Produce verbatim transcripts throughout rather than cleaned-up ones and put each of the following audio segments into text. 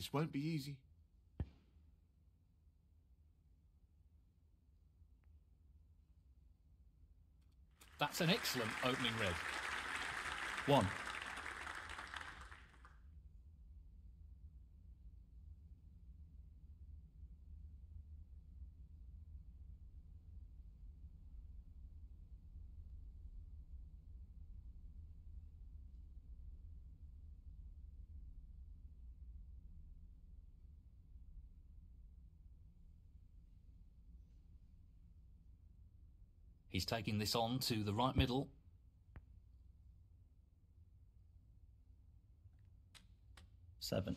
This won't be easy. That's an excellent opening red. One. He's taking this on to the right middle. Seven.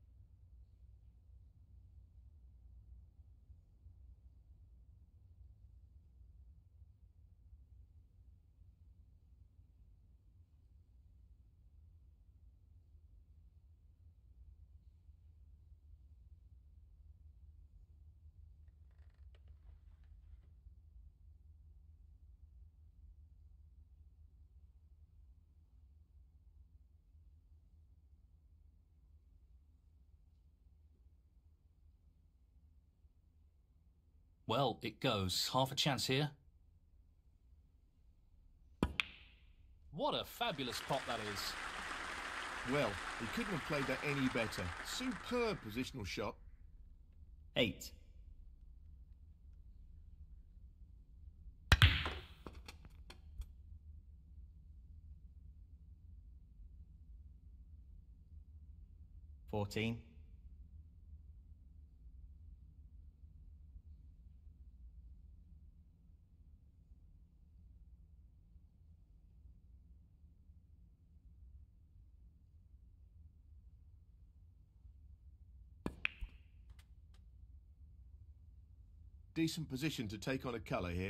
Well, it goes. Half a chance here. What a fabulous pot that is. Well, he couldn't have played that any better. Superb positional shot. Eight. Fourteen. Decent position to take on a colour here.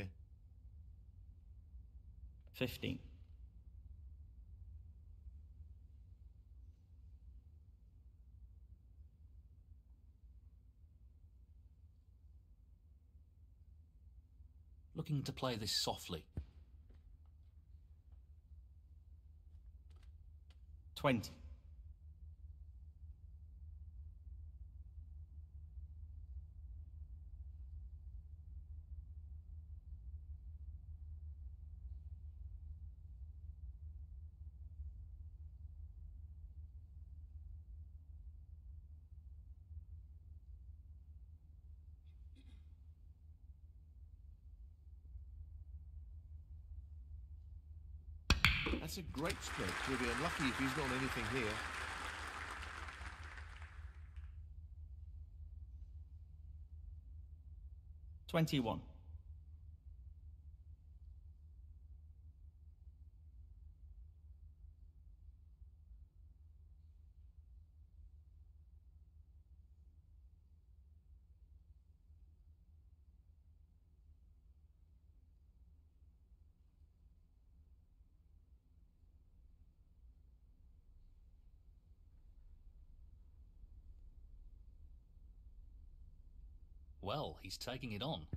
Fifteen. Looking to play this softly. Twenty. That's a great spread. He'll be unlucky if he's not on anything here. Twenty-one. Well, he's taking it on.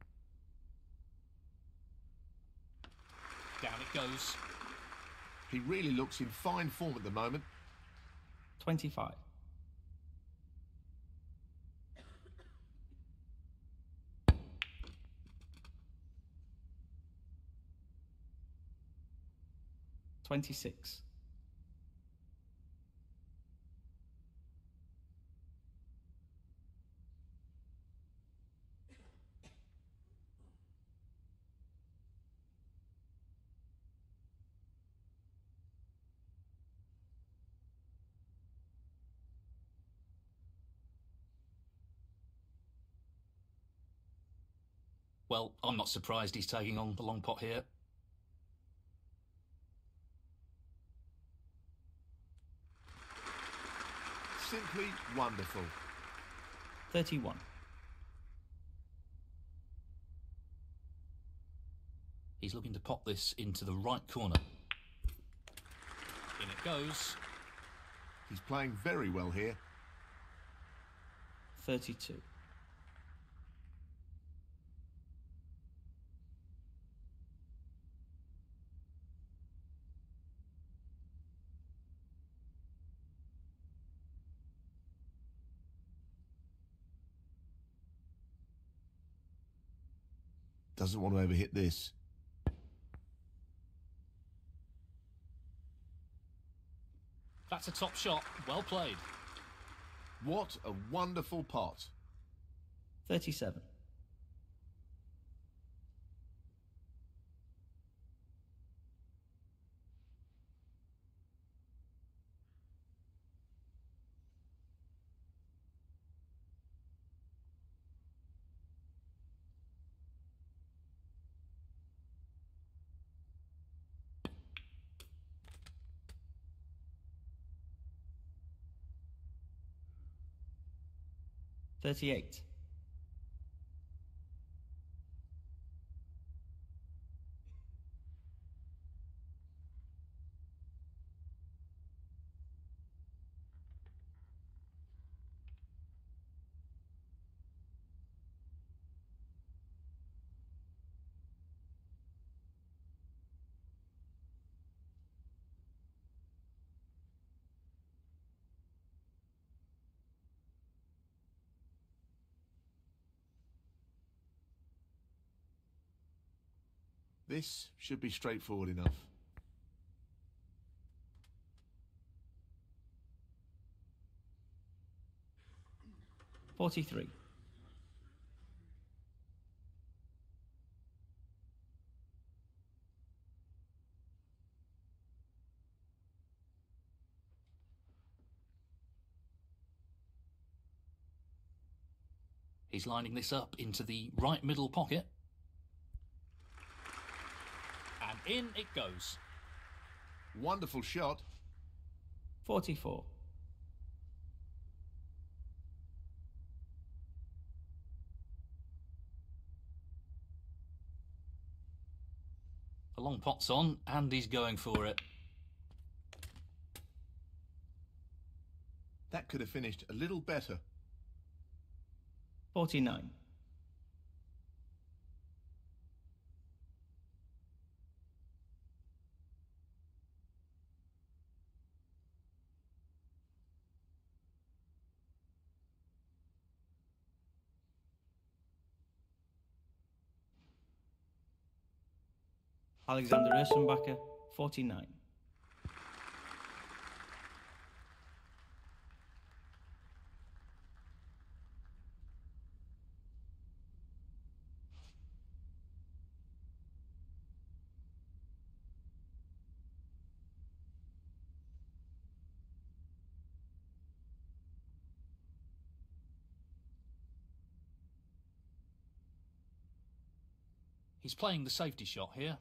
Down it goes. He really looks in fine form at the moment. Twenty-five. Twenty-six. Well, I'm not surprised he's taking on the long pot here. Simply wonderful. Thirty-one. He's looking to pop this into the right corner. In it goes. He's playing very well here. Thirty-two. Doesn't want to ever hit this. That's a top shot. Well played. What a wonderful pot. thirty-seven. thirty-eight. This should be straightforward enough. forty-three. He's lining this up into the right middle pocket. And in it goes. Wonderful shot. forty-four. The long pot's on and he's going for it. That could have finished a little better. forty-nine. Alexander Ursenbacher, forty-nine. He's playing the safety shot here.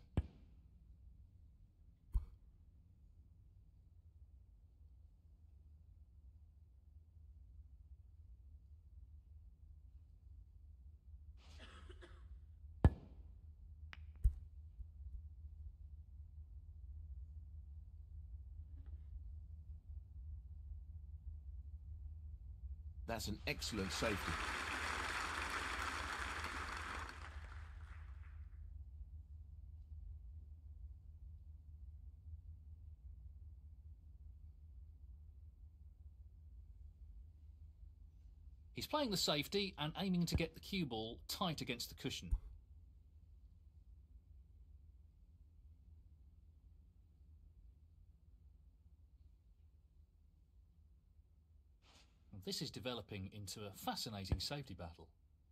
That's an excellent safety. He's playing the safety and aiming to get the cue ball tight against the cushion. This is developing into a fascinating safety battle.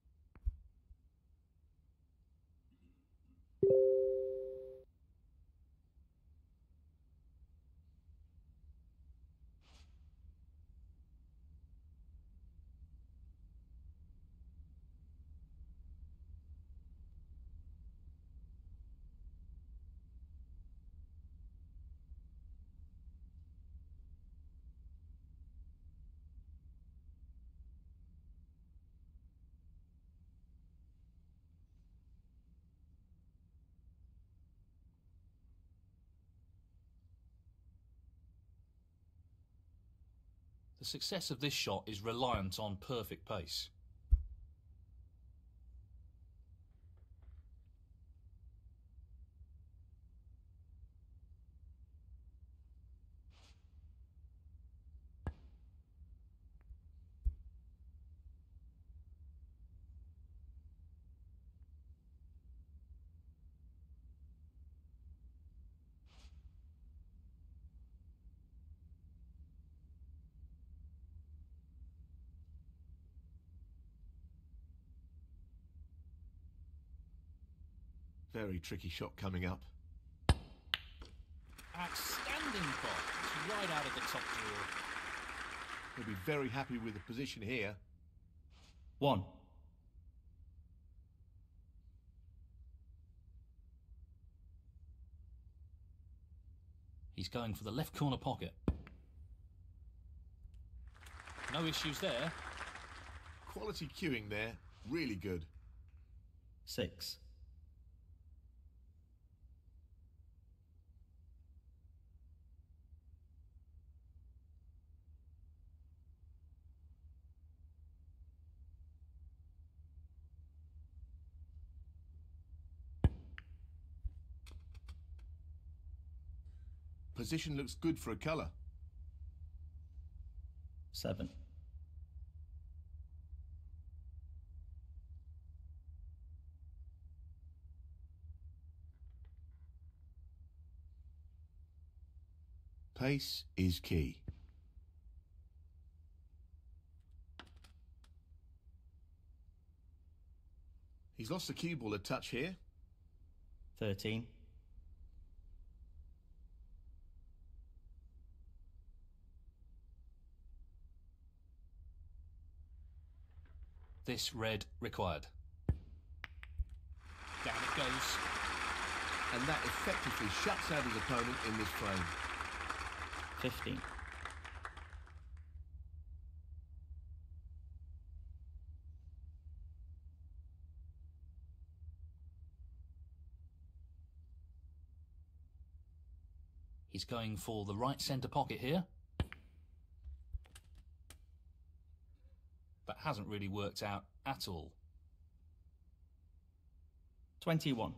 The success of this shot is reliant on perfect pace. Very tricky shot coming up. Outstanding pot. It's right out of the top drawer. He'll be very happy with the position here. one. He's going for the left corner pocket. No issues there. Quality cueing there. Really good. six. Position looks good for a colour. seven. Pace is key. He's lost the cue ball a touch here. thirteen. This red required. Down it goes. And that effectively shuts out his opponent in this frame. fifteen. He's going for the right centre pocket here. That hasn't really worked out at all. twenty-one.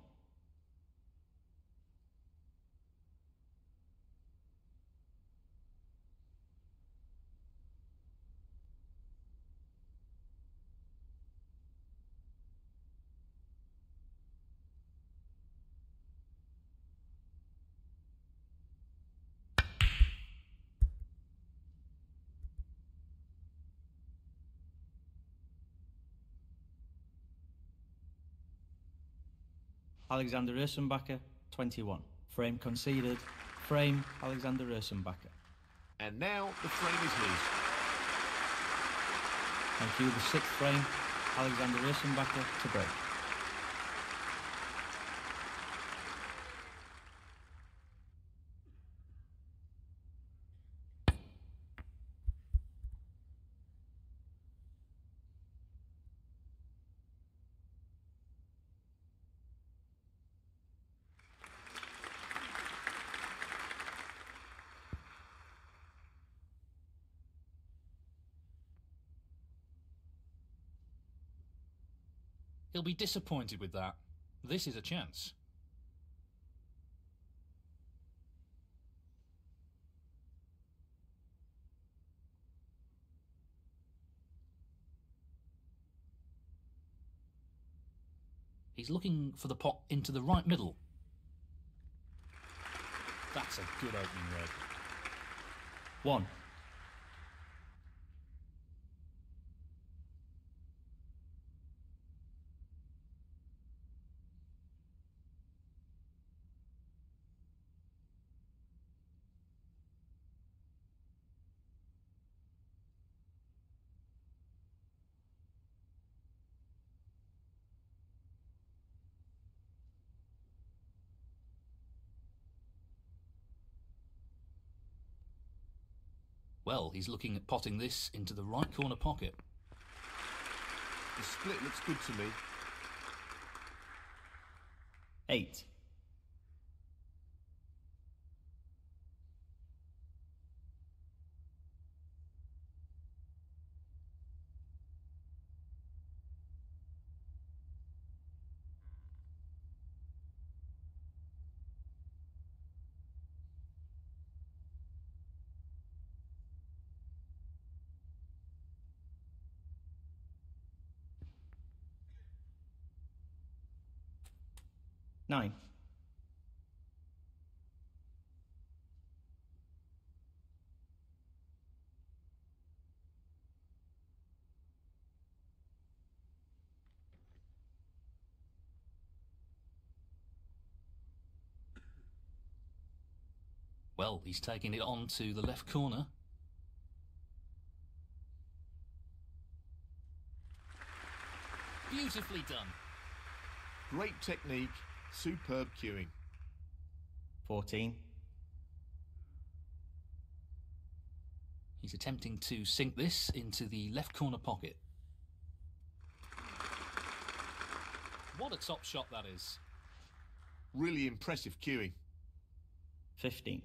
Alexander Ursenbacher, twenty-one. Frame conceded. Frame, Alexander Ursenbacher. And now the frame is his. Thank you. The sixth frame, Alexander Ursenbacher to break. He'll be disappointed with that. This is a chance. He's looking for the pot into the right middle. That's a good opening red. One. Well, he's looking at potting this into the right corner pocket. The split looks good to me. Eight. Nine. Well, he's taking it on to the left corner. Beautifully done. Great technique, superb cueing. fourteen. He's attempting to sink this into the left corner pocket. What a top shot that is. Really impressive cueing. fifteen.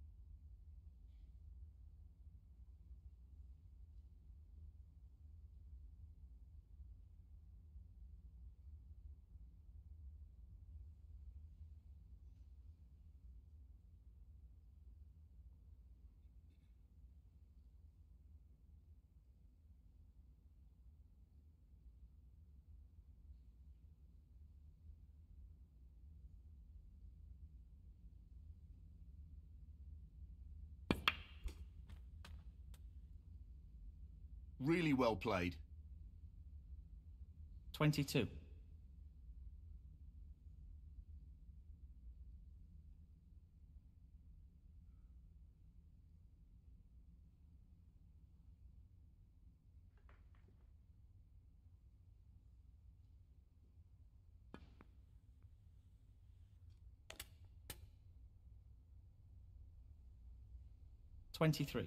Really well played. twenty-two. twenty-three.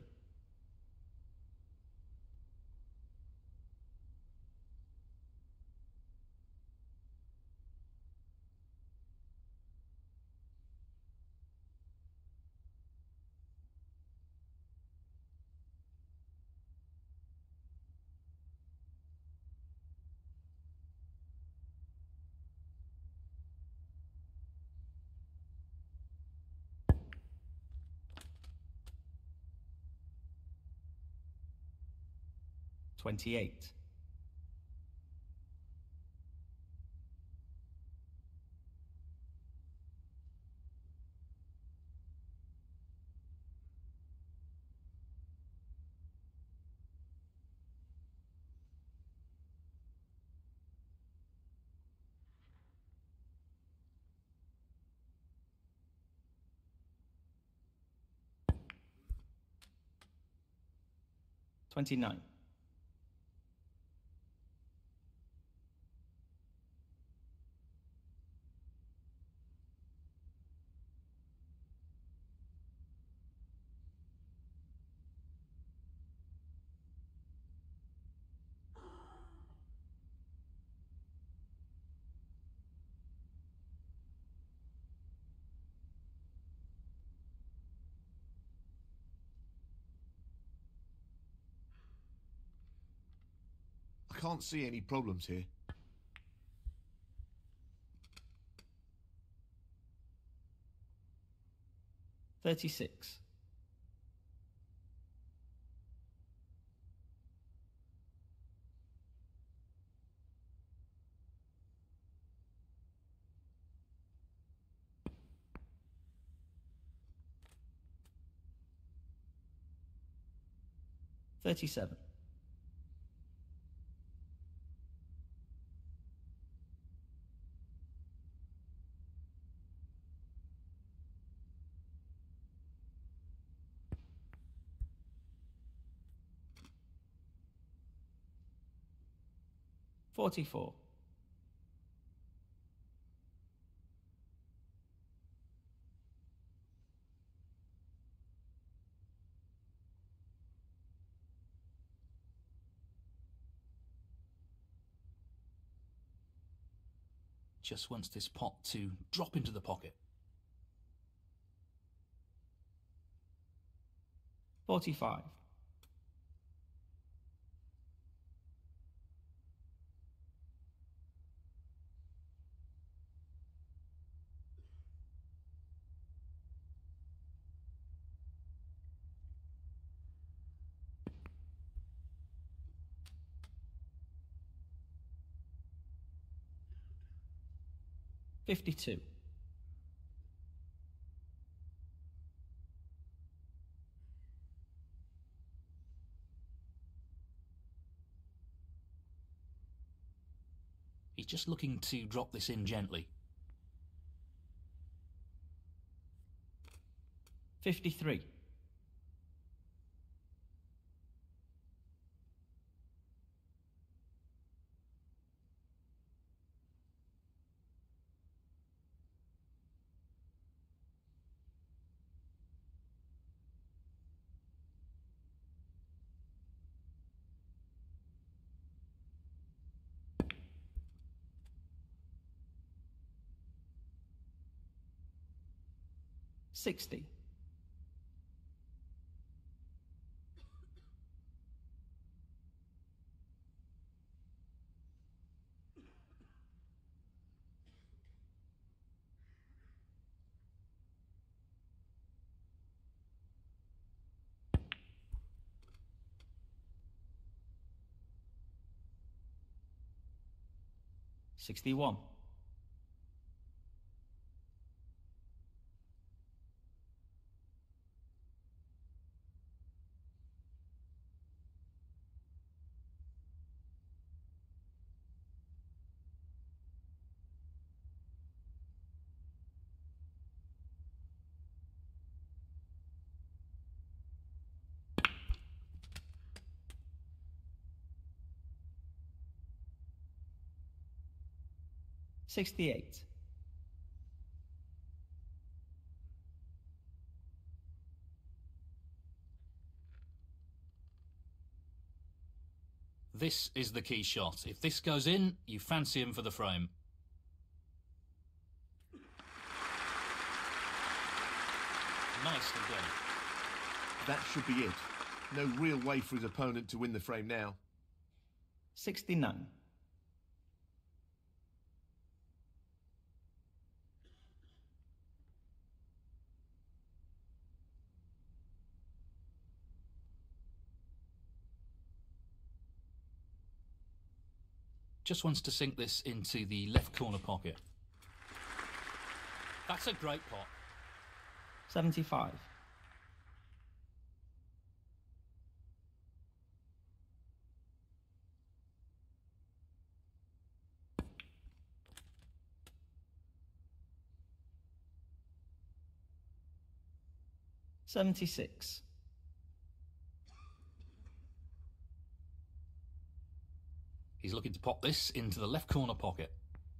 twenty-eight. twenty-nine. I can't see any problems here. thirty-six. thirty-seven. forty-four. Just wants this pot to drop into the pocket. forty-five. fifty-two. He's just looking to drop this in gently. fifty-three. sixty. sixty-one. sixty-eight. This is the key shot. If this goes in, you fancy him for the frame. Nicely done. That should be it. No real way for his opponent to win the frame now. sixty-nine. Just wants to sink this into the left corner pocket. That's a great pot. seventy-five. seventy-six. He's looking to pop this into the left corner pocket.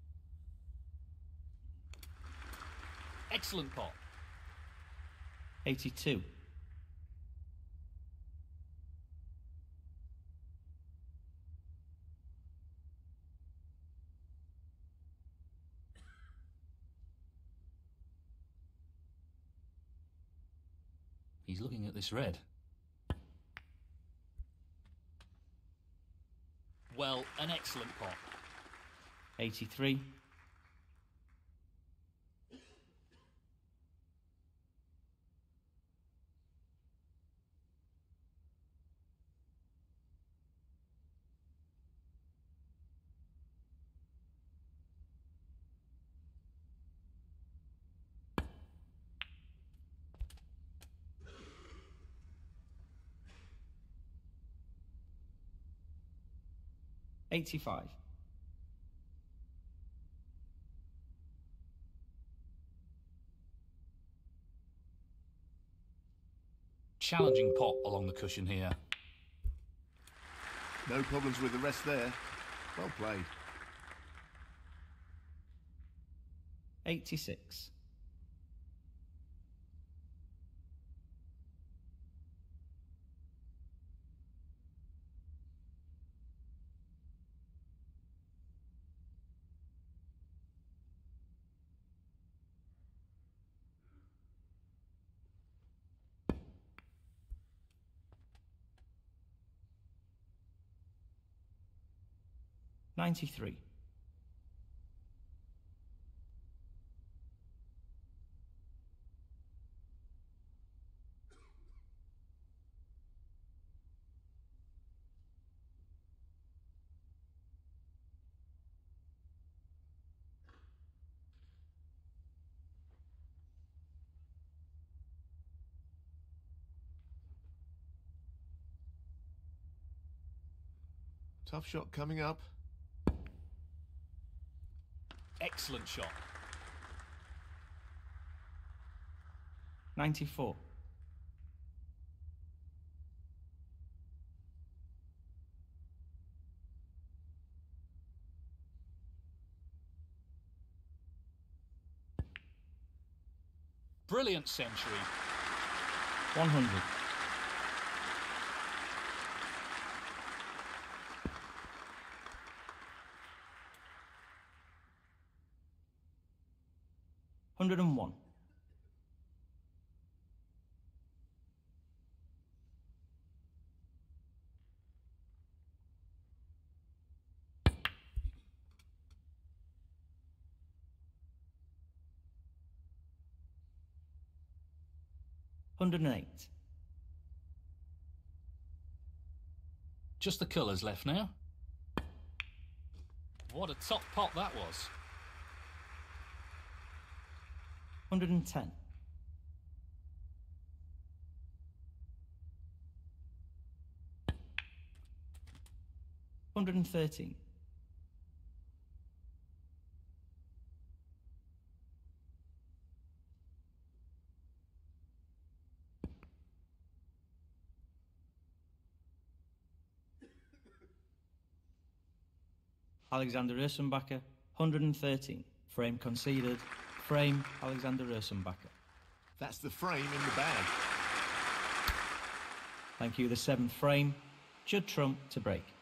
Excellent pot. eighty-two. He's looking at this red. Well, an excellent pot. eighty-three. eighty-five. Challenging pot along the cushion here. No problems with the rest there. Well played. eighty-six. ninety-three. Tough shot coming up. Excellent shot. ninety-four. brilliant century. one hundred. one hundred and one. one hundred and eight. Just the colours left now. What a top pot that was. one hundred and ten. one hundred and thirteen. Alexander Ursenbacher, one hundred and thirteen. Frame conceded. Frame, Alexander Ursenbacher. That's the frame in the bag. Thank you. The seventh frame, Judd Trump to break.